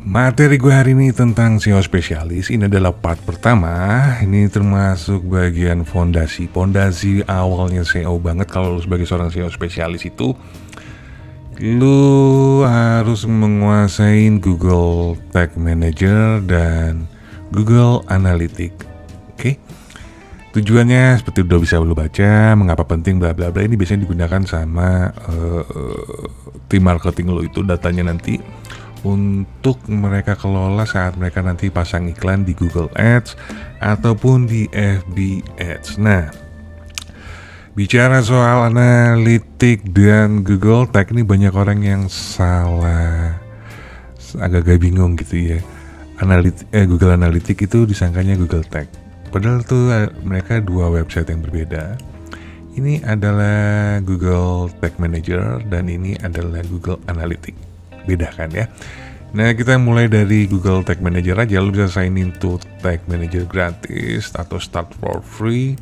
Materi gue hari ini tentang SEO spesialis. Ini adalah part pertama. Ini termasuk bagian fondasi awalnya SEO banget. Kalau lu sebagai seorang SEO spesialis itu, lu harus menguasai Google Tag Manager dan Google Analytics. Oke. Tujuannya seperti udah bisa lu baca, mengapa penting bla bla bla. Ini biasanya digunakan sama tim marketing lu itu, datanya nanti untuk mereka kelola saat mereka nanti pasang iklan di Google Ads ataupun di FB Ads. Nah, bicara soal analitik dan Google Tag, ini banyak orang yang salah, agak-agak bingung gitu ya. Google Analytics itu disangkanya Google Tag, padahal tuh mereka dua website yang berbeda. Ini adalah Google Tag Manager dan ini adalah Google Analytics. Beda kan ya. Nah, kita mulai dari Google Tag Manager aja. Lu bisa sign in to Tag Manager gratis atau start for free.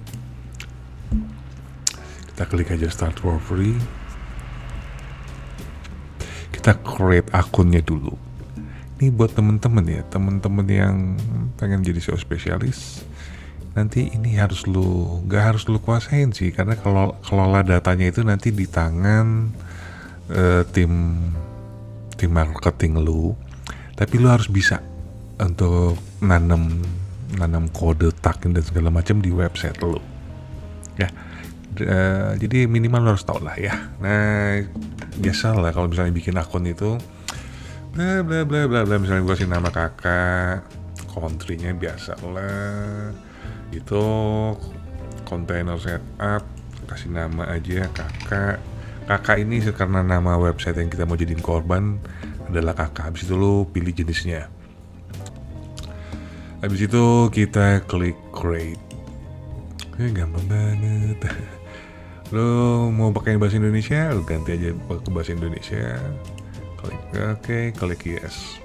Kita klik aja start for free. Kita create akunnya dulu. Ini buat temen-temen ya, temen-temen yang pengen jadi SEO spesialis. Nanti ini gak harus lu kuasain sih, karena kalau kelola datanya itu nanti di tangan tim marketing lu. Tapi lu harus bisa untuk nanam kode tag dan segala macam di website lu ya. Jadi minimal lu harus tahu lah ya. Nah, biasa lah kalau misalnya bikin akun itu bla bla bla bla bla, misalnya gua kasih nama kakak, country-nya biasa lah itu, container setup kasih nama aja kakak ini karena nama website yang kita mau jadiin korban adalah kakak. Habis itu lo pilih jenisnya. Habis itu kita klik create. Gampang banget. Lo mau pakai bahasa Indonesia, lo ganti aja ke bahasa Indonesia. Klik oke, klik yes.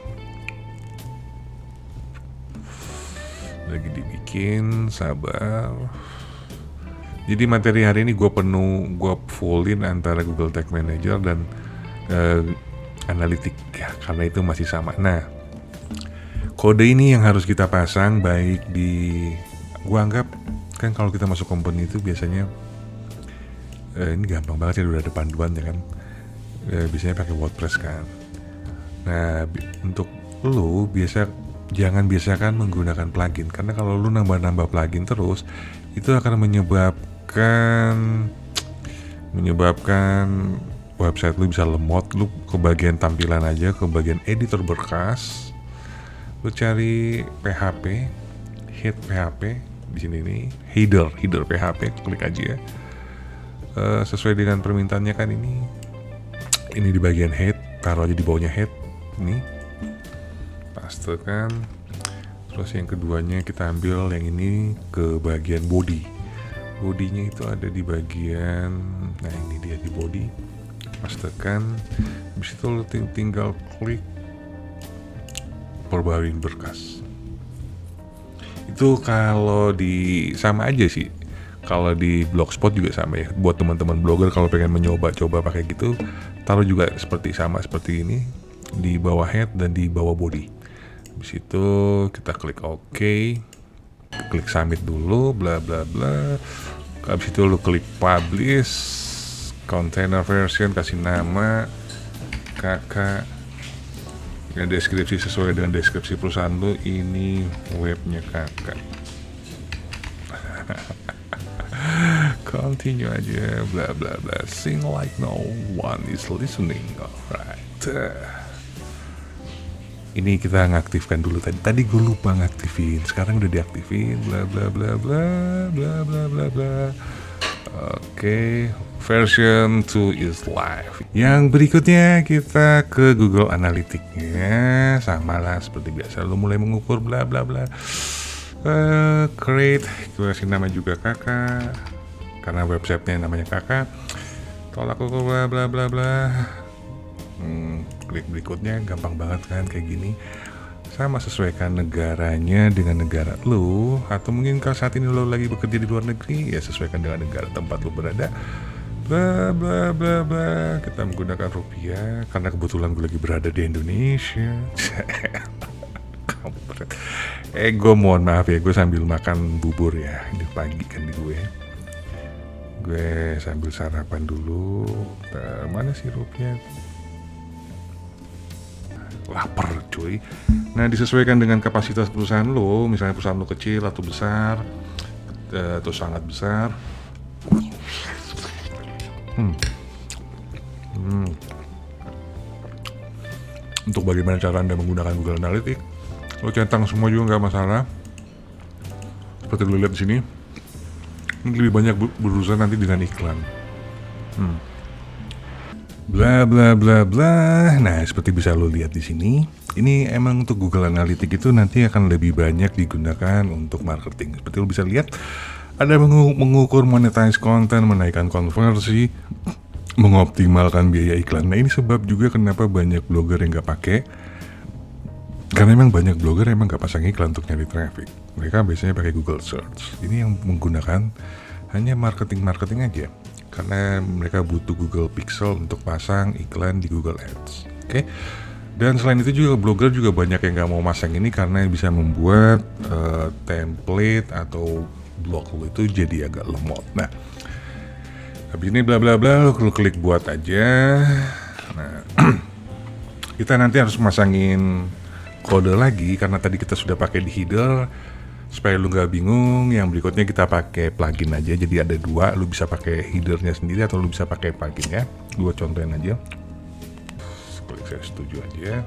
Lagi dibikin, sabar. Jadi materi hari ini gue fullin antara Google Tag Manager dan Analytics ya, karena itu masih sama. Nah, kode ini yang harus kita pasang baik di, gue anggap kan kalau kita masuk company itu biasanya ini gampang banget ya, udah ada panduan ya kan. Biasanya pakai WordPress kan. Nah, untuk lu jangan biasakan menggunakan plugin, karena kalau lu nambah plugin terus itu akan menyebabkan website lu bisa lemot. Lu ke bagian tampilan aja, ke bagian editor berkas, lu cari PHP, head PHP di sini nih, header PHP, klik aja ya. Sesuai dengan permintaannya kan, ini di bagian head, taruh aja di bawahnya head, ini pastekan. Terus yang keduanya kita ambil yang ini ke bagian bodinya itu ada di bagian, nah ini dia di body, pastekan. Habis itu lo tinggal klik perbaharui berkas. Itu kalau sama aja sih, kalau di Blogspot juga sama ya. Buat teman-teman blogger kalau pengen coba pakai gitu, taruh juga seperti ini di bawah head dan di bawah body. Habis itu kita klik OK, klik submit dulu, bla bla bla. Habis itu lu klik publish, container version, kasih nama kakak, ya, deskripsi sesuai dengan deskripsi perusahaan lu, ini webnya kakak. Continue aja, bla bla bla, sing like no one is listening. Alright. Ini kita ngaktifkan dulu tadi gue lupa ngaktifin, sekarang udah diaktifin, bla bla bla bla bla bla bla bla. Oke, version 2 is live. Yang berikutnya kita ke Google Analytics ya, sama lah seperti biasa, lo mulai mengukur bla bla bla. Create, gue kasih nama juga kakak karena websitenya namanya kakak. Tolak ukur bla bla bla bla. Klik berikutnya, gampang banget kan kayak gini. Sama, sesuaikan negaranya dengan negara lu, atau mungkin kalau saat ini lo lagi bekerja di luar negeri ya sesuaikan dengan negara tempat lu berada. bla bla bla bla. Kita menggunakan rupiah karena kebetulan gue lagi berada di Indonesia. Kampret. Gue mohon maaf ya, gue sambil makan bubur ya. Ini pagi kan di gue. Gue sambil sarapan dulu. Mana sih rupiah? Lapar cuy. Nah, disesuaikan dengan kapasitas perusahaan lo. Misalnya perusahaan lo kecil atau besar, atau sangat besar. Untuk bagaimana cara Anda menggunakan Google Analytics, lo centang semua juga nggak masalah. Seperti lo lihat di sini, ini lebih banyak berurusan nanti dengan iklan. Bla bla bla bla. Nah, seperti bisa lo lihat di sini, ini emang untuk Google Analytics itu nanti akan lebih banyak digunakan untuk marketing. Seperti lo bisa lihat, ada mengukur monetize konten, menaikkan konversi, mengoptimalkan biaya iklan. Nah, ini sebab juga kenapa banyak blogger yang nggak pakai. Karena memang banyak blogger emang nggak pasang iklan untuk nyari traffic. Mereka biasanya pakai Google Search. Ini yang menggunakan hanya marketing aja. Karena mereka butuh Google Pixel untuk pasang iklan di Google Ads. Oke. Dan selain itu juga blogger juga banyak yang nggak mau masang ini karena bisa membuat template atau blog lo itu jadi agak lemot. Nah, habis ini bla bla bla, lo klik buat aja. Nah, kita nanti harus masangin kode lagi karena tadi kita sudah pakai di header. Supaya lu nggak bingung, yang berikutnya kita pakai plugin aja. Jadi ada dua, lu bisa pakai headernya sendiri atau lu bisa pakai pluginnya. Dua contohin aja. Klik saya setuju aja.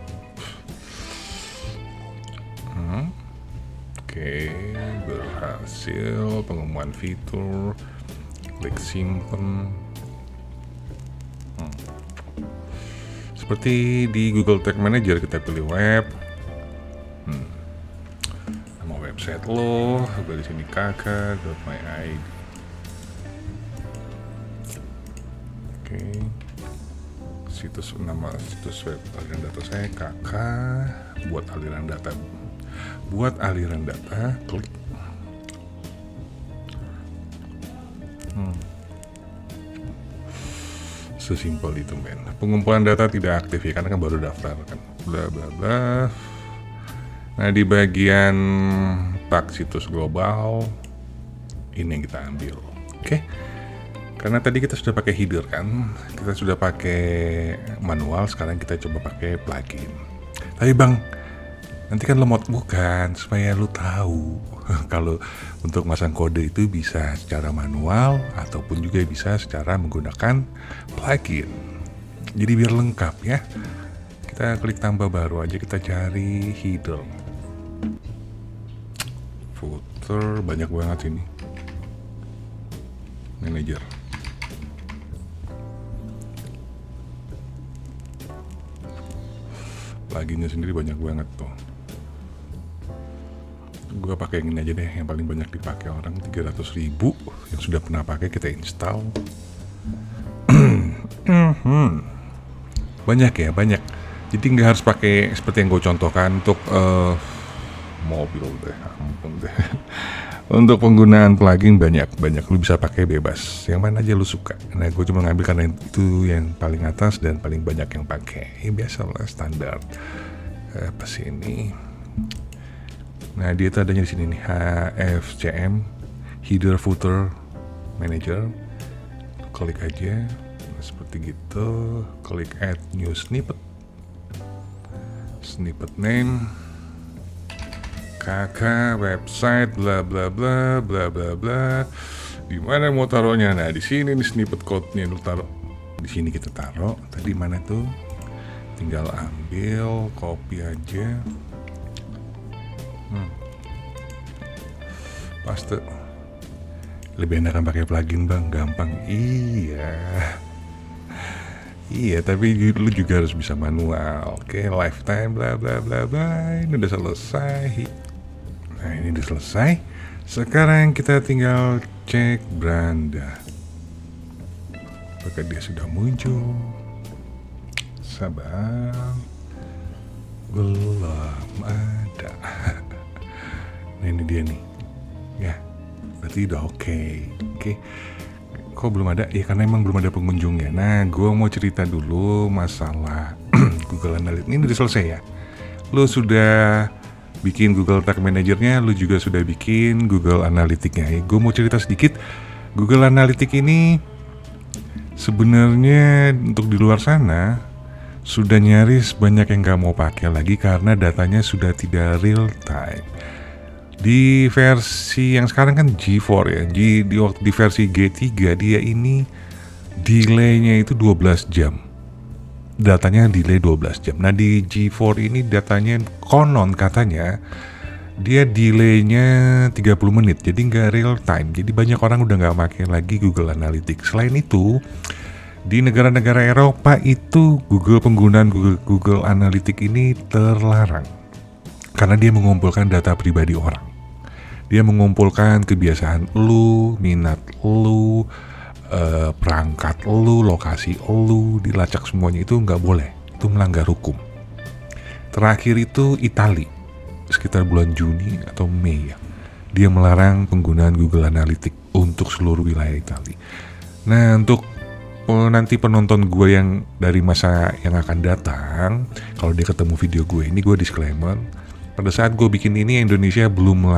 Oke, berhasil pengumuman fitur. Klik simpen. Seperti di Google Tag Manager, kita pilih web. Website lo, di sini kakak.myid. Oke. Nama situs web aliran data saya kakak. Buat aliran data, klik. Sesimpel itu, men. Pengumpulan data tidak aktif ya karena kan baru daftar kan. Bla bla bla. Nah, di bagian tag situs global ini yang kita ambil. Oke. Karena tadi kita sudah pakai header kan, kita sudah pakai manual, sekarang kita coba pakai plugin. Tapi Bang, nanti kan lemot bukan, supaya lu tahu kalau untuk masang kode itu bisa secara manual ataupun juga bisa secara menggunakan plugin. Jadi biar lengkap ya. Kita klik tambah baru aja, kita cari header. Footer banyak banget ini. Manager. Pluginnya sendiri banyak banget tuh. Gue pakai yang ini aja deh, yang paling banyak dipakai orang, 300.000 yang sudah pernah pakai, kita install. Banyak ya, banyak. Jadi nggak harus pakai seperti yang gue contohkan untuk mobil deh, ampun deh. Untuk penggunaan plugin banyak, lu bisa pakai bebas, yang mana aja lu suka. Nah, gue cuma ngambil karena itu yang paling atas dan paling banyak yang pakai. Ya biasa lah, standar. Apa sih ini? Nah, dia tuh adanya di sini nih, HFCM, Header Footer Manager. Klik aja, seperti gitu. Klik Add New Snippet. Snippet name. Kakak website bla bla bla bla bla bla. Di mana mau taruhnya? Nah, di sini nih snippet code-nya, lu taruh. Di sini kita taruh. Tadi mana tuh? Tinggal ambil, copy aja. Paste. Lebih enakan pakai plugin, Bang, gampang. Iya. Iya, tapi lu juga harus bisa manual. Oke, lifetime bla bla bla bla. Ini udah selesai. Nah, ini udah selesai. Sekarang kita tinggal cek beranda. Apakah dia sudah muncul? Sabar. Belum ada. Nah, ini dia nih. Ya, berarti udah oke. Oke. Kok belum ada? Ya karena emang belum ada pengunjungnya. Nah, gue mau cerita dulu masalah Google Analytics. Ini udah selesai ya. Lo sudah bikin Google Tag Manager-nya, lo juga sudah bikin Google Analytics-nya. Gue mau cerita sedikit. Google Analytics ini sebenarnya untuk di luar sana sudah nyaris banyak yang gak mau pakai lagi karena datanya sudah tidak real time. Di versi yang sekarang kan G4 ya, di versi G3 dia ini delay-nya itu 12 jam. Datanya delay 12 jam. Nah di G4 ini datanya konon katanya dia delay-nya 30 menit, jadi nggak real time. Jadi banyak orang udah nggak pakai lagi Google Analytics. Selain itu, di negara-negara Eropa itu penggunaan Google Analytics ini terlarang. Karena dia mengumpulkan data pribadi orang. Dia mengumpulkan kebiasaan lu, minat lu, perangkat lu, lokasi lu, dilacak semuanya. Itu nggak boleh. Itu melanggar hukum. Terakhir itu Italia, sekitar bulan Juni atau Mei ya. Dia melarang penggunaan Google Analytics untuk seluruh wilayah Italia. Nah, untuk nanti penonton gue yang dari masa yang akan datang, kalau dia ketemu video gue ini, gue disclaimer, pada saat gue bikin ini Indonesia belum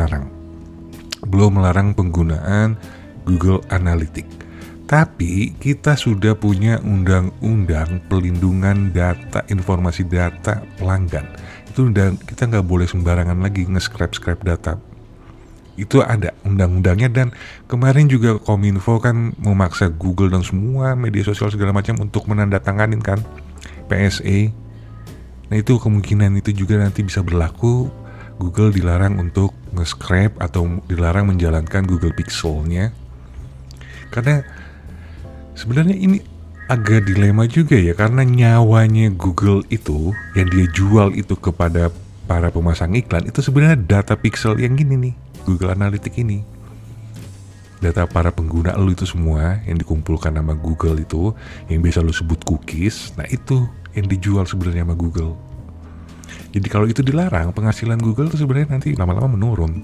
melarang penggunaan Google Analytics. Tapi kita sudah punya undang-undang pelindungan data, informasi data pelanggan. Itu kita nggak boleh sembarangan lagi nge-scrap data. Itu ada undang-undangnya, dan kemarin juga Kominfo kan memaksa Google dan semua media sosial segala macam untuk menandatanganin kan PSE. Nah itu kemungkinan itu juga nanti bisa berlaku. Google dilarang untuk nge-scrap atau dilarang menjalankan Google Pixel-nya. Karena sebenarnya ini agak dilema juga ya, karena nyawanya Google itu yang dia jual itu kepada para pemasang iklan itu sebenarnya data pixel yang gini nih, Google Analytics ini. Data para pengguna lu itu semua yang dikumpulkan sama Google itu, yang biasa lu sebut cookies, nah itu yang dijual sebenarnya sama Google. Jadi kalau itu dilarang, penghasilan Google itu sebenarnya nanti lama-lama menurun.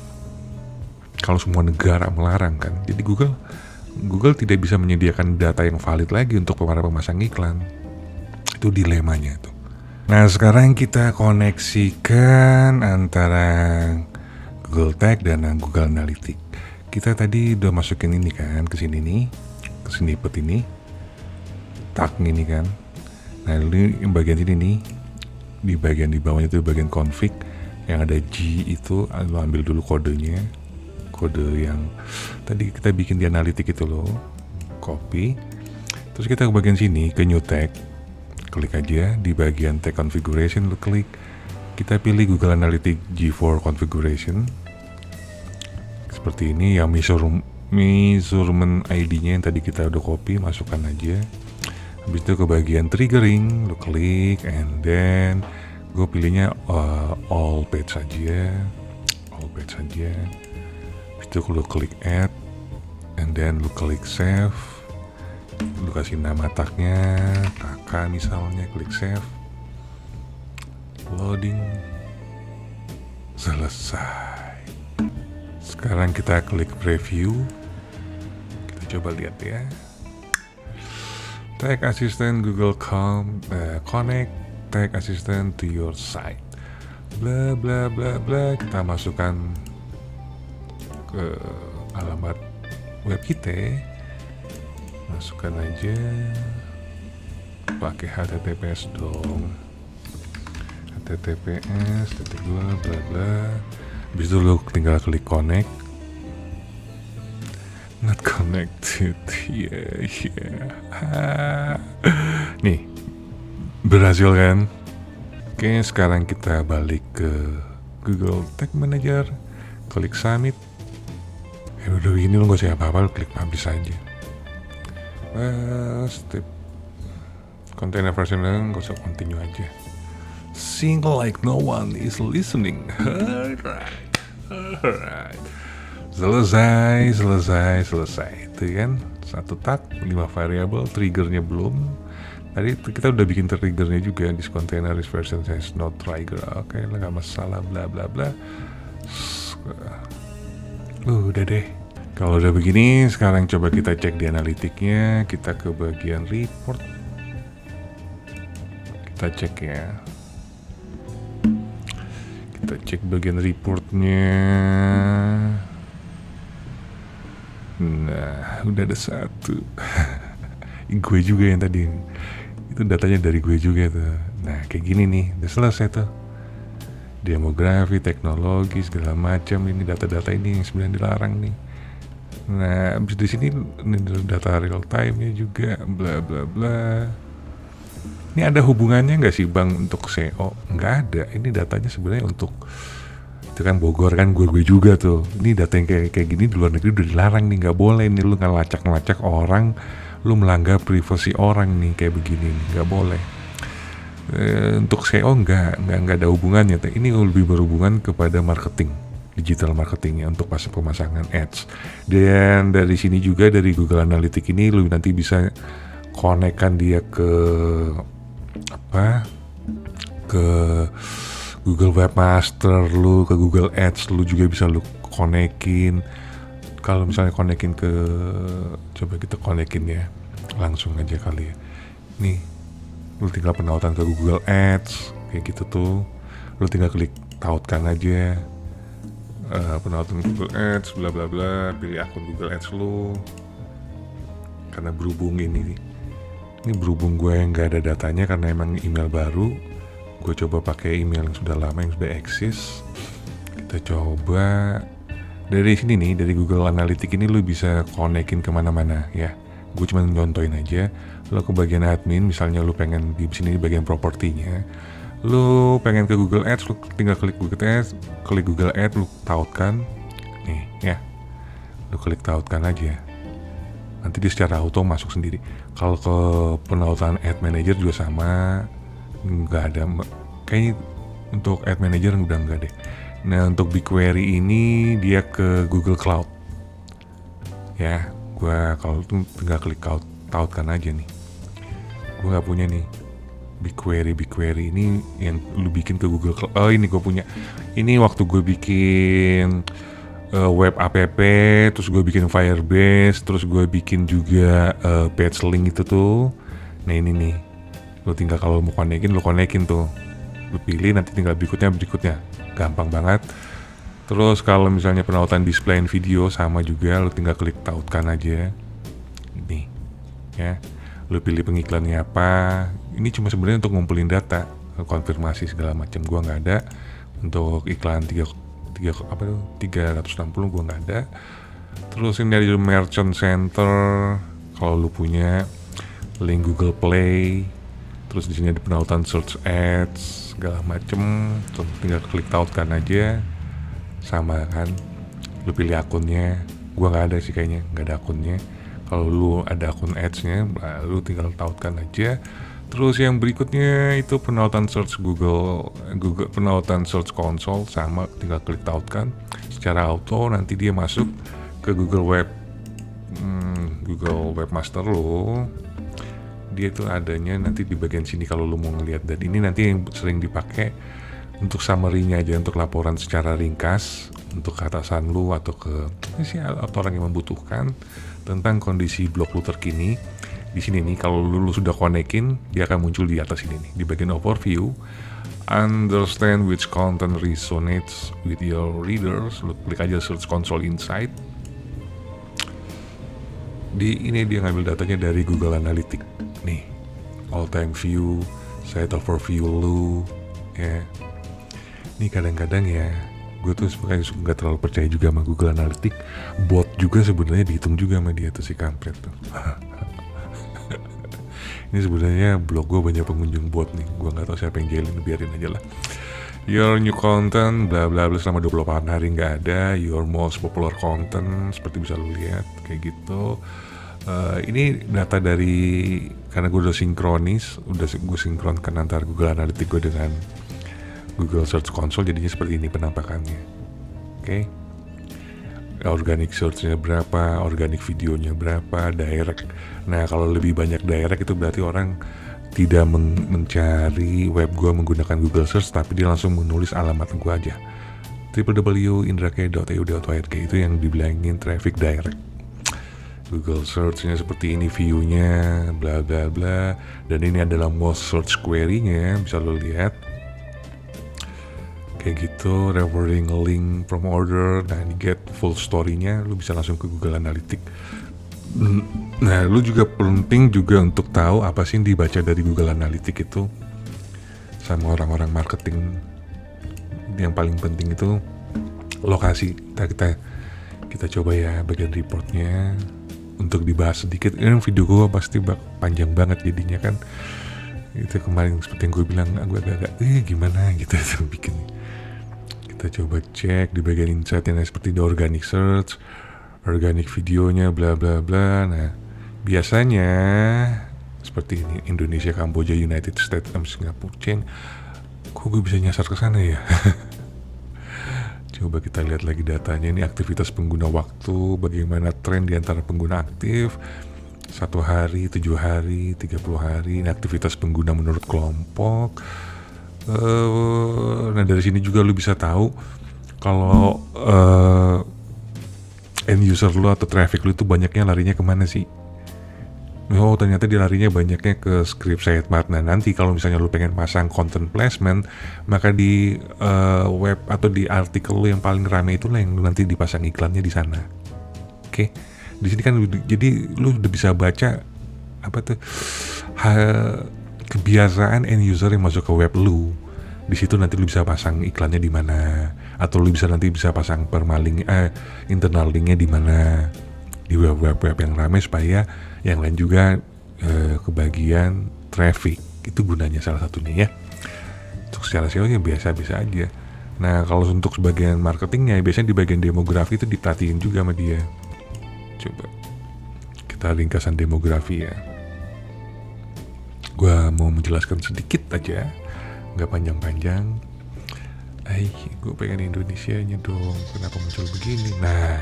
Kalau semua negara melarang kan, jadi Google tidak bisa menyediakan data yang valid lagi untuk para pemasang iklan. Itu dilemanya tuh. Nah sekarang kita koneksikan antara Google Tag dan Google Analytics. Kita tadi udah masukin ini kan ke sini nih, ke snippet ini, tag ini kan. Nah ini bagian ini nih, di bagian di bawahnya itu bagian config yang ada G itu, lu ambil dulu kodenya, kode yang tadi kita bikin di Analytics itu loh, copy. Terus kita ke bagian sini ke new tag. Klik aja di bagian tag configuration, lu klik, kita pilih Google Analytics G4 configuration seperti ini. Yang measurement ID-nya yang tadi kita udah copy, masukkan aja. Habis itu ke bagian triggering, lu klik, and then gue pilihnya all page saja. Habis itu lu klik add, and then lu klik save. Lu kasih nama tagnya kakak misalnya, klik save, loading, selesai. Sekarang kita klik preview, kita coba lihat ya. Tag Assistant Google Connect Tag Assistant to your site, bla bla bla bla. Kita masukkan ke alamat web kita, masukkan aja, pakai HTTPS dong, HTTPS bla bla bla. Habis itu lo tinggal klik connect. Not connected. Yeah. Nih, berhasil kan? Oke, sekarang kita balik ke Google Tag Manager, klik submit. Udah ini lo gak usah apa-apa, lo klik publish aja. Step container version gak usah, continue aja. Sing like no one is listening. Alright. Selesai. Itu kan satu tag, 5 variable, triggernya belum. Tadi kita udah bikin triggernya juga, this container is version says no trigger. Oke, nggak masalah, bla bla bla. Udah deh. Kalau udah begini, sekarang coba kita cek di analitiknya. Kita ke bagian report. Kita cek ya. Kita cek bagian reportnya. Nah, udah ada satu. Gue juga yang tadi. Itu datanya dari gue juga tuh. Nah, kayak gini nih, udah selesai tuh. Demografi, teknologi, segala macam. Ini data-data ini yang sebenarnya dilarang nih. Nah, abis di sini ini data real time-nya juga, bla bla bla. Ini ada hubungannya nggak sih bang untuk SEO? Nggak ada. Ini datanya sebenarnya untuk itu kan Bogor kan gue juga tuh. Ini data yang kayak gini di luar negeri udah dilarang nih, nggak boleh nih lu ngelacak orang, lu melanggar privasi orang nih kayak begini nih, nggak boleh. Untuk SEO nggak ada hubungannya. Ini lebih berhubungan kepada marketing. Digital marketingnya untuk pemasangan ads. Dan dari sini juga dari Google Analytics ini lu nanti bisa konekkan dia ke ke Google Webmaster lu, ke Google Ads lu juga bisa lu konekin. Kalau misalnya konekin ke, coba kita konekin ya langsung aja kali ya. Nih lu tinggal penautan ke Google Ads kayak gitu tuh, lu tinggal klik tautkan aja. Penautan Google Ads, bla bla bla, pilih akun Google Ads lu. Karena berhubung ini berhubung gue nggak ada datanya karena emang email baru, gue coba pakai email yang sudah lama yang sudah eksis. Kita coba dari sini nih, dari Google Analytics ini lu bisa konekin kemana-mana ya. Gue cuma nyontoin aja. Lo ke bagian admin, misalnya lu pengen di sini di bagian propertinya. Lu pengen ke Google Ads, lu tinggal klik Google Ads, lu tautkan nih ya, lu klik tautkan aja, nanti dia secara auto masuk sendiri. Kalau ke penautan Ad Manager juga sama, nggak ada kayaknya. Untuk Ad Manager udah nggak deh. Nah untuk BigQuery ini dia ke Google Cloud ya. Gua kalau tuh tinggal klik tautkan aja nih. Gue nggak punya nih BigQuery ini yang lu bikin ke Google Cloud. Oh ini gue punya. Ini waktu gue bikin web app, terus gue bikin Firebase, terus gue bikin juga page link itu tuh. Nah ini nih, lu tinggal kalau mau konekin, lu konekin tuh. Lu pilih nanti tinggal berikutnya. Gampang banget. Terus kalau misalnya penautan display video sama juga, lu tinggal klik tautkan aja. Nih ya. Lu pilih pengiklannya apa. Ini cuma sebenarnya untuk ngumpulin data, konfirmasi segala macam. Gua nggak ada. Untuk iklan 360 gua nggak ada. Terus ini dari Merchant Center, kalau lu punya link Google Play. Terus di sini ada penautan search ads segala macem. Terus tinggal klik tautkan aja. Sama kan. Lu pilih akunnya. Gua nggak ada sih kayaknya, nggak ada akunnya. Kalau lu ada akun ads-nya, lu tinggal tautkan aja. Terus yang berikutnya itu penautan search Google penautan search console, sama tinggal klik tautkan secara auto, nanti dia masuk ke Google Webmaster lo. Dia itu adanya nanti di bagian sini kalau lu mau ngeliat. Dan ini nanti yang sering dipakai untuk summary-nya aja, untuk laporan secara ringkas untuk ke atasan lu atau atau orang yang membutuhkan tentang kondisi blog lu terkini. Di sini nih kalau lu sudah konekin, dia akan muncul di atas ini nih, di bagian overview. Understand which content resonates with your readers. Lu klik aja search console insight. Di ini dia ngambil datanya dari Google Analytics nih, all time view, site overview lu ya. Ini kadang-kadang ya, gue tuh sebenarnya nggak terlalu percaya juga sama Google Analytics. Bot juga sebenarnya dihitung juga sama dia tuh, si kampret tuh. Ini sebenarnya blog gue banyak pengunjung bot nih. Gue nggak tahu siapa yang jailin, biarin aja lah. Your new content bla bla bla selama 28 hari nggak ada. Your most popular content, seperti bisa lu lihat kayak gitu. Ini data dari, karena gue udah sinkronis, gue sinkronkan antara Google Analytics gue dengan Google Search Console, jadinya seperti ini penampakannya. Oke. Organic search-nya berapa, organic videonya berapa, direct. Nah kalau lebih banyak direct itu berarti orang tidak mencari web gue menggunakan Google Search, tapi dia langsung menulis alamat gue aja. www.indrake.eu.org itu yang dibilangin traffic direct. Google search-nya seperti ini, view-nya, bla bla bla. Dan ini adalah most search query-nya, bisa lo lihat. Kayak gitu, referring link from order. Nah, ini get full story-nya, lo bisa langsung ke Google Analytics. Nah, lo juga penting juga untuk tahu apa sih yang dibaca dari Google Analytics itu sama orang-orang marketing. Yang paling penting itu lokasi. Kita coba ya bagian reportnya untuk dibahas sedikit. Ini video gue pasti panjang banget jadinya kan. Itu kemarin seperti yang gue bilang, gue agak gimana gitu bikin. Kita coba cek di bagian insight yang seperti di organic search, organic videonya, bla bla bla. Nah, biasanya seperti ini, Indonesia, Kamboja, United States, Singapore, Chain. Kok gue bisa nyasar ke sana ya? Coba kita lihat lagi datanya. Ini aktivitas pengguna waktu, bagaimana tren di antara pengguna aktif 1 hari, 7 hari, 30 hari. Ini aktivitas pengguna menurut kelompok. Nah, dari sini juga lu bisa tahu kalau end user lu atau traffic lu itu banyaknya larinya kemana sih. Oh, ternyata dia larinya banyaknya ke script sitemap. Nah, nanti kalau misalnya lu pengen pasang content placement, maka di web atau di artikel lu yang paling rame itu lah yang nanti dipasang iklannya di sana. Oke. Di sini kan jadi lu udah bisa baca apa tuh kebiasaan end user yang masuk ke web lu. Di situ nanti lu bisa pasang iklannya di mana, atau lu nanti bisa pasang permaling internal linknya di mana di web yang ramai supaya yang lain juga kebagian traffic. Itu gunanya salah satunya ya. Untuk secara SEO ya biasa-biasa aja. Nah, kalau untuk sebagian marketingnya biasanya di bagian demografi itu diperhatiin juga sama dia. Coba kita ringkasan demografi ya. Gua mau menjelaskan sedikit aja, nggak panjang-panjang. Gue pengen Indonesianya dong. Kenapa muncul begini? Nah,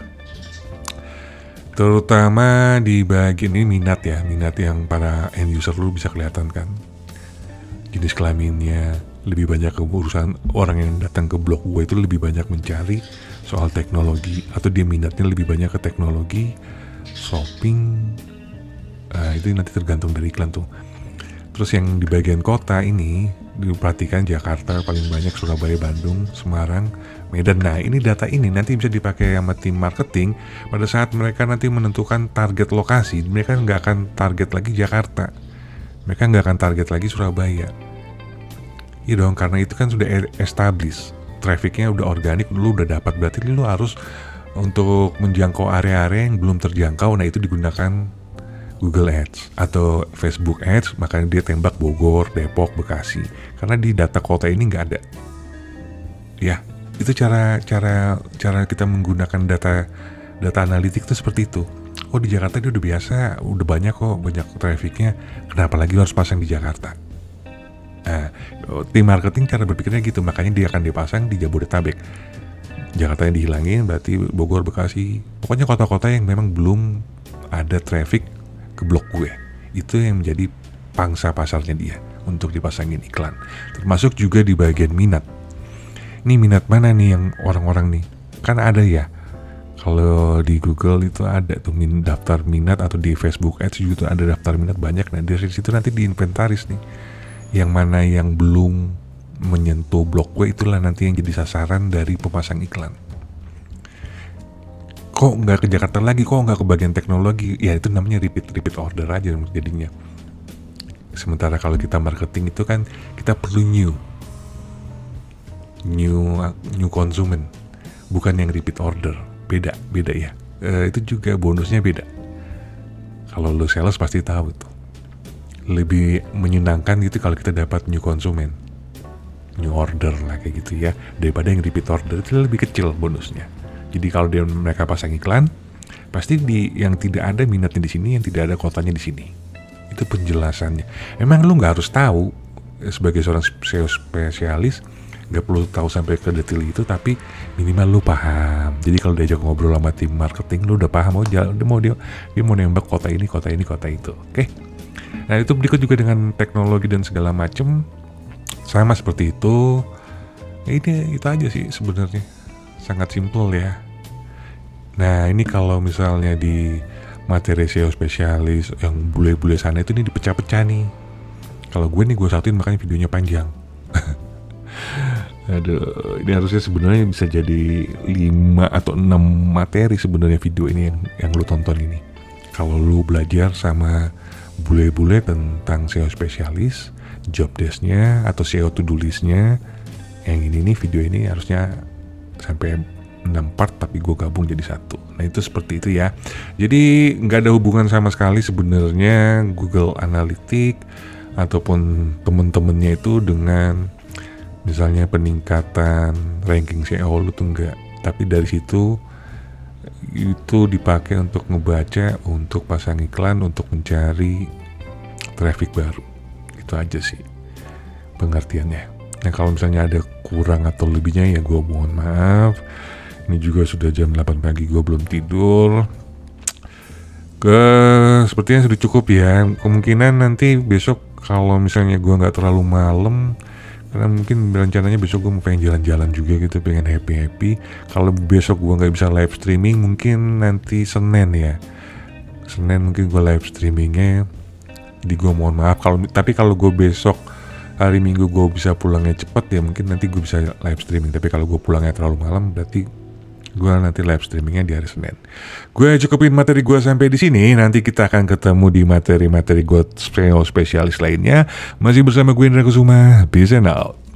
terutama di bagian ini minat yang para end user lu bisa kelihatan kan. Jenis kelaminnya lebih banyak ke urusan orang yang datang ke blog gue itu lebih banyak mencari soal teknologi, atau dia minatnya lebih banyak ke teknologi, shopping. Itu nanti tergantung dari iklan tuh. Terus yang di bagian kota ini diperhatikan Jakarta paling banyak, Surabaya, Bandung, Semarang, Medan. Nah, ini data ini nanti bisa dipakai sama tim marketing pada saat mereka nanti menentukan target lokasi. Mereka nggak akan target lagi Jakarta, mereka nggak akan target lagi Surabaya. Iya dong, karena itu kan sudah established, trafficnya udah organik, lu udah dapat, berarti lu harus untuk menjangkau area-area yang belum terjangkau. Nah, itu digunakan Google Ads atau Facebook Ads, makanya dia tembak Bogor, Depok, Bekasi, karena di data kota ini nggak ada. Ya, itu cara kita menggunakan data analitik itu seperti itu. Oh, di Jakarta dia udah biasa, udah banyak trafficnya, kenapa lagi harus pasang di Jakarta? Nah, tim marketing cara berpikirnya gitu, makanya dia akan dipasang di Jabodetabek. Jakarta yang dihilangin, berarti Bogor, Bekasi, pokoknya kota-kota yang memang belum ada traffic ke blog gue. Itu yang menjadi pangsa pasarnya dia untuk dipasangin iklan. Termasuk juga di bagian minat. Ini minat mana nih yang orang-orang nih? Kan ada ya, kalau di Google itu ada tuh daftar minat, atau di Facebook Ads juga tuh ada daftar minat banyak. Nah, dari situ nanti diinventaris nih, yang mana yang belum menyentuh blog gue, itulah nanti yang jadi sasaran dari pemasang iklan. Kok nggak ke Jakarta lagi, kok nggak ke bagian teknologi? Ya, itu namanya repeat order aja jadinya. Sementara kalau kita marketing itu kan kita perlu new konsumen, bukan yang repeat order. Beda ya. Itu juga bonusnya beda. Kalau lo sales pasti tahu tuh. Lebih menyenangkan gitu kalau kita dapat new konsumen, new order lah kayak gitu ya, daripada yang repeat order. Itu lebih kecil bonusnya. Jadi kalau mereka pasang iklan, pasti yang tidak ada minatnya di sini, yang tidak ada kotanya di sini. Itu penjelasannya. Emang lu nggak harus tahu sebagai seorang SEO spesialis, nggak perlu tahu sampai ke detail itu, tapi minimal lu paham. Jadi kalau diajak ngobrol sama tim marketing, lu udah paham. Dia mau nembak kota ini, kota itu. Oke. Nah, itu berikut juga dengan teknologi dan segala macam, sama seperti itu. Ya ini itu aja sih sebenarnya, sangat simpel ya. Nah ini kalau misalnya di materi SEO spesialis yang bule-bule sana itu nih dipecah-pecah nih. Kalau gue nih gue satuin makanya videonya panjang. Aduh, ini harusnya sebenarnya bisa jadi 5 atau 6 materi sebenarnya video ini yang lu tonton ini. Kalau lu belajar sama bule-bule tentang SEO spesialis, job desk-nya atau SEO to-do list-nya, yang ini nih video ini harusnya sampai 6 part tapi gue gabung jadi satu. Nah itu seperti itu ya. Jadi nggak ada hubungan sama sekali sebenarnya Google Analytics ataupun temen-temennya itu dengan misalnya peningkatan ranking SEO lu tuh enggak. Tapi dari situ itu dipakai untuk ngebaca, untuk pasang iklan, untuk mencari traffic baru. Itu aja sih pengertiannya. Nah kalau misalnya ada kurang atau lebihnya ya gue mohon maaf. Ini juga sudah jam 8 pagi, gue belum tidur. Sepertinya sudah cukup ya. Kemungkinan nanti besok kalau misalnya gue nggak terlalu malam, karena mungkin rencananya besok gue mau pengen jalan-jalan juga gitu, pengen happy-happy. Kalau besok gue nggak bisa live streaming, mungkin nanti Senin ya. Senin mungkin gue live streamingnya. Di gue mohon maaf tapi kalau gue besok hari Minggu gue bisa pulangnya cepet ya, mungkin nanti gue bisa live streaming. Tapi kalau gue pulangnya terlalu malam, berarti gue nanti live streamingnya di hari Senin. Gue cukupin materi gue sampai di sini. Nanti kita akan ketemu di materi-materi gue SEO spesialis lainnya. Masih bersama gue Indra Kusuma. Peace and out.